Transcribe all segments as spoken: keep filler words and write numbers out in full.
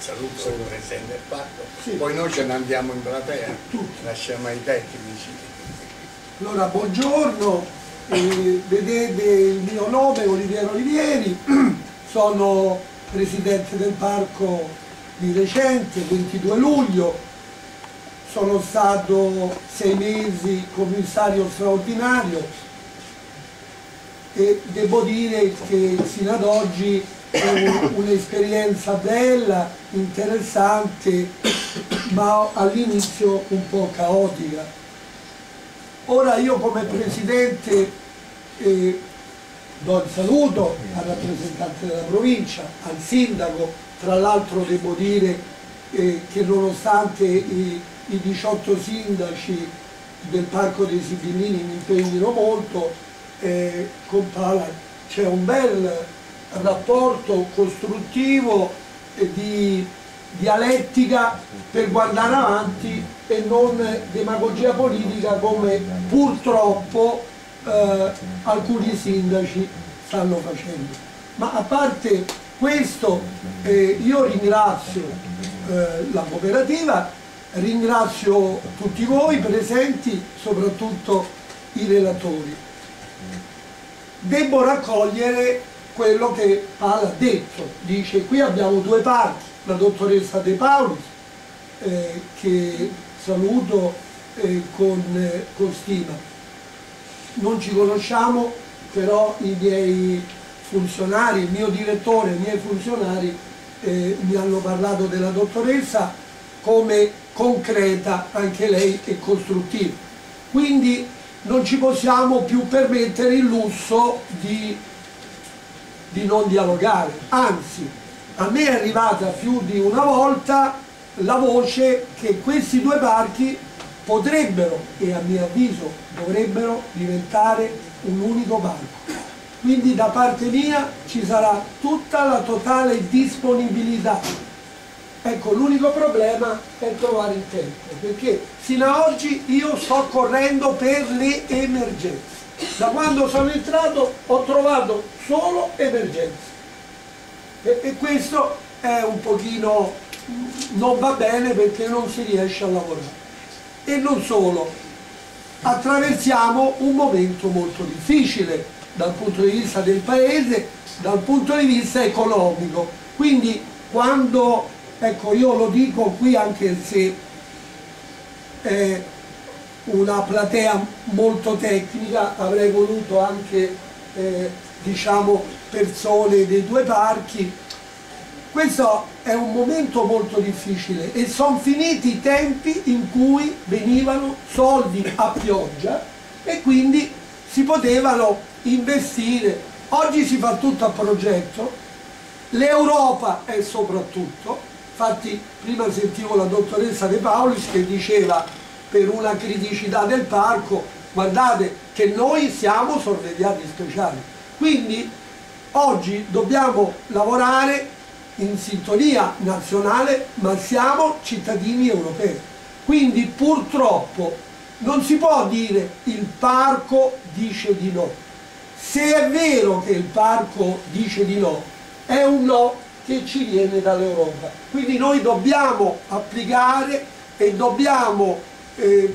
saluto il presidente del parco, sì. Poi noi ce ne andiamo in platea, lasciamo ai tecnici. Allora, buongiorno, eh, vedete il mio nome, Oliviero Olivieri, sono presidente del parco di recente, ventidue luglio, sono stato sei mesi commissario straordinario e devo dire che fino ad oggi è un'esperienza bella, interessante, ma all'inizio un po' caotica. Ora io come presidente eh, do il saluto al rappresentante della provincia, al sindaco, tra l'altro devo dire eh, che nonostante i, i diciotto sindaci del Parco dei Sibillini mi impegnino molto, eh, con Pala c'è un bel rapporto costruttivo e di dialettica per guardare avanti e non demagogia politica come purtroppo eh, alcuni sindaci stanno facendo. Ma a parte questo eh, io ringrazio eh, la cooperativa, ringrazio tutti voi presenti, soprattutto i relatori. Devo raccogliere quello che Pala ha detto, dice qui abbiamo due parchi, la dottoressa De Paulis eh, che saluto eh, con, eh, con stima. Non ci conosciamo, però i miei funzionari, il mio direttore e i miei funzionari eh, mi hanno parlato della dottoressa come concreta, anche lei e costruttiva. Quindi non ci possiamo più permettere il lusso di, di non dialogare, anzi a me è arrivata più di una volta la voce che questi due parchi potrebbero, e a mio avviso dovrebbero, diventare un unico parco. Quindi da parte mia ci sarà tutta la totale disponibilità. Ecco, l'unico problema è trovare il tempo, perché fino ad oggi io sto correndo per le emergenze. Da quando sono entrato ho trovato solo emergenze. E, e questo è un pochino, non va bene perché non si riesce a lavorare. E non solo, attraversiamo un momento molto difficile dal punto di vista del paese, dal punto di vista economico. Quindi quando, ecco io lo dico qui anche se è una platea molto tecnica, avrei voluto anche eh, diciamo persone dei due parchi. Questo è un momento molto difficile e sono finiti i tempi in cui venivano soldi a pioggia e quindi si potevano investire. Oggi si fa tutto a progetto, l'Europa è soprattutto, infatti prima sentivo la dottoressa De Paulis che diceva per una criticità del parco, guardate che noi siamo sorvegliati speciali. Quindi oggi dobbiamo lavorare in sintonia nazionale, ma siamo cittadini europei. Quindi purtroppo non si può dire il parco dice di no. Se è vero che il parco dice di no, è un no che ci viene dall'Europa. Quindi noi dobbiamo applicare e dobbiamo, eh,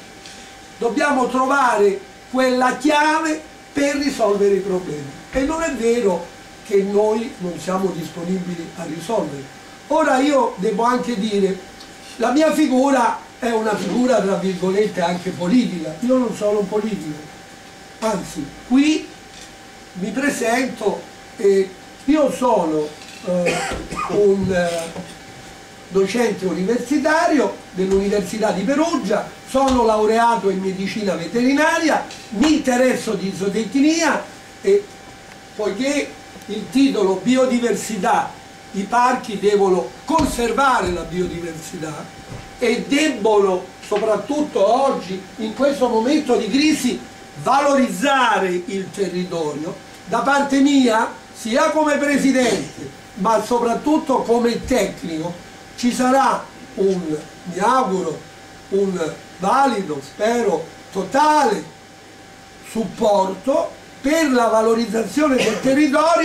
dobbiamo trovare quella chiave per risolvere i problemi. E non è vero che noi non siamo disponibili a risolvere. Ora io devo anche dire, la mia figura è una figura tra virgolette anche politica, io non sono politico, anzi qui mi presento e io sono eh, un eh, docente universitario dell'Università di Perugia, sono laureato in medicina veterinaria, mi interesso di zootecnia e poiché il titolo biodiversità, i parchi devono conservare la biodiversità e debbono, soprattutto oggi, in questo momento di crisi, valorizzare il territorio. Da parte mia, sia come presidente, ma soprattutto come tecnico, ci sarà un, mi auguro, un valido, spero, totale supporto per la valorizzazione del territorio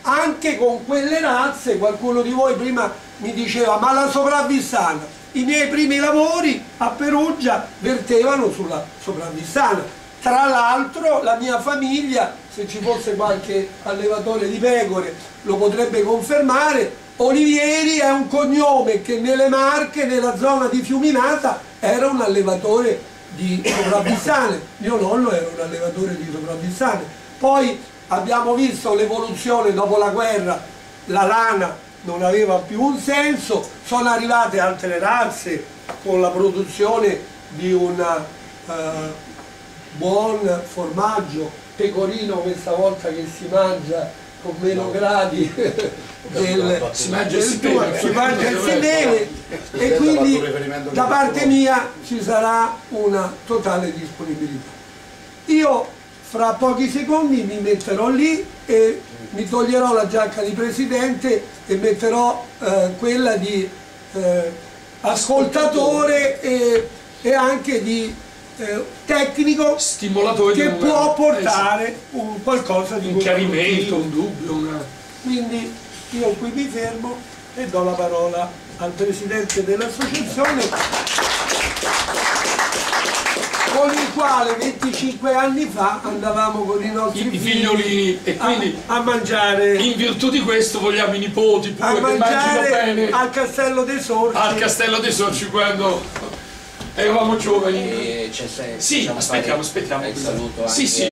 anche con quelle razze. Qualcuno di voi prima mi diceva ma la sopravvissana, i miei primi lavori a Perugia vertevano sulla sopravvissana. Tra l'altro la mia famiglia, se ci fosse qualche allevatore di pecore lo potrebbe confermare, Olivieri è un cognome che nelle Marche, nella zona di Fiuminata, era un allevatore di sopravvissane. Mio nonno era un allevatore di sopravvissane. Poi abbiamo visto l'evoluzione dopo la guerra, la lana non aveva più un senso, sono arrivate altre razze con la produzione di un uh, buon formaggio pecorino, questa volta che si mangia con meno gradi del, si mangia del si beve, si mangia e si beve, e quindi da parte mia ci sarà una totale disponibilità. Io fra pochi secondi mi metterò lì e mi toglierò la giacca di presidente e metterò eh, quella di eh, ascoltatore e, e anche di eh, tecnico stimolatore che di può portare un qualcosa di un chiarimento, un dubbio, una... Quindi io qui mi fermo e do la parola al presidente dell'associazione, con il quale venticinque anni fa andavamo con i nostri I, figli i figliolini, e quindi a, a mangiare in virtù di questo vogliamo i nipoti pure a che mangino mangiare bene al Castello dei Sorci, al Castello dei Sorci quando eravamo giovani. E c'è se- Sì, possiamo aspettiamo, fare aspettiamo. il saluto Sì, anche sì.